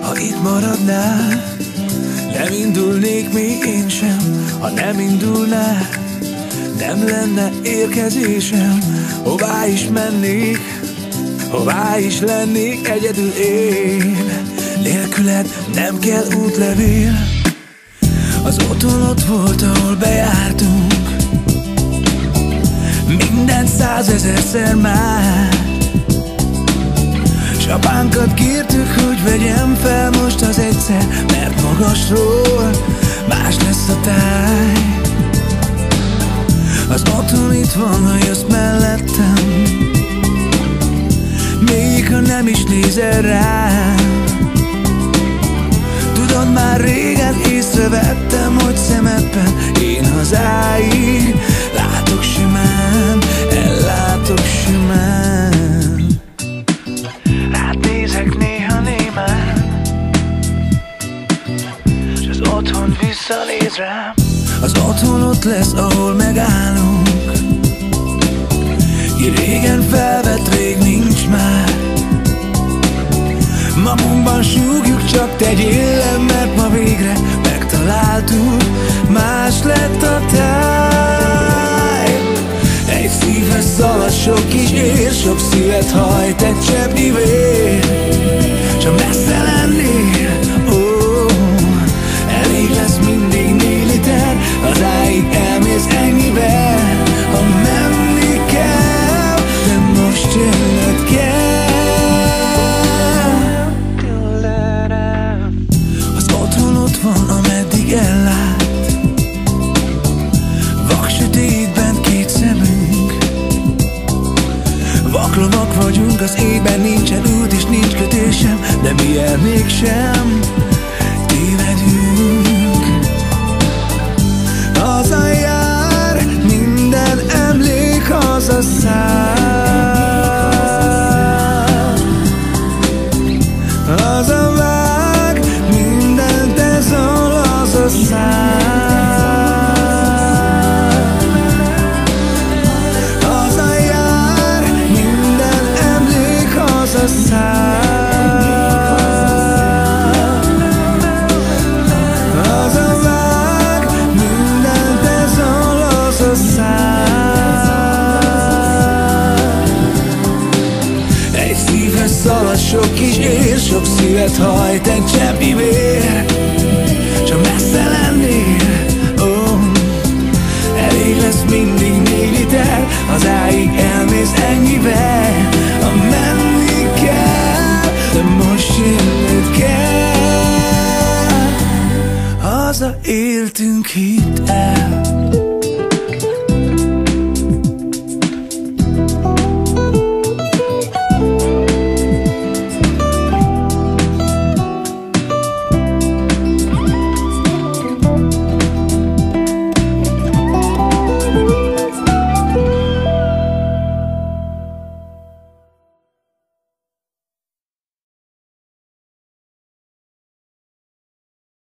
ha itt maradnál. Nem indulnék még én sem, ha nem indulnál. Nem lenne érkezésem, hová is mennék, hová is lennék egyedül én. Nélküled nem kell útlevél. Az otthon ott volt, ahol bejártunk, minden 100 000-szer már. S apánkat kértük, hogy vegyem fel most az egyszer, mert magasról más lesz a táj. Az otthon itt van, ha jössz mellettem, még ha nem is nézel rám. Tudod, már régen észrevettem, hogy szemedben én hazáig látok simán, ellátok simán. Rád nézek néha némán, s az otthon visszanéz rám. Az otthon ott lesz, ahol megállunk, ki régen felvett, rég nincs már. Magunkban súgjuk, csak tegyél le, mert ma végre megtaláltuk. Más lett a táj. Egy szívhez szalad sok kis ér, sok szívet hajt egy cseppnyi vér. Csak messze lennél, elég lesz mindig 4 liter, hazáig elmész ennyivel. Ha menni kell, de most jönnöd kell. Van, ameddig ellát, vak sötétben 2 szemünk. Vaklovak vagyunk, az éjben nincsen út és nincs kötésem, de mi el mégsem tévedünk. Hazajár, minden emlék hazaszáll. Hazavág, mindent ezol hazaszáll. Hazajár, minden emlék hazaszáll. Hazavág, mindent ezol hazaszáll. Egy szívhez szalad sok kis ér, sok szívet hajt egy cseppnyi vér. Csak messze lennél, elég lesz mindig 4 liter, hazáig elmész ennyivel. Ha menni kell, de most jönnöd kell. Hazaértünk, hidd el.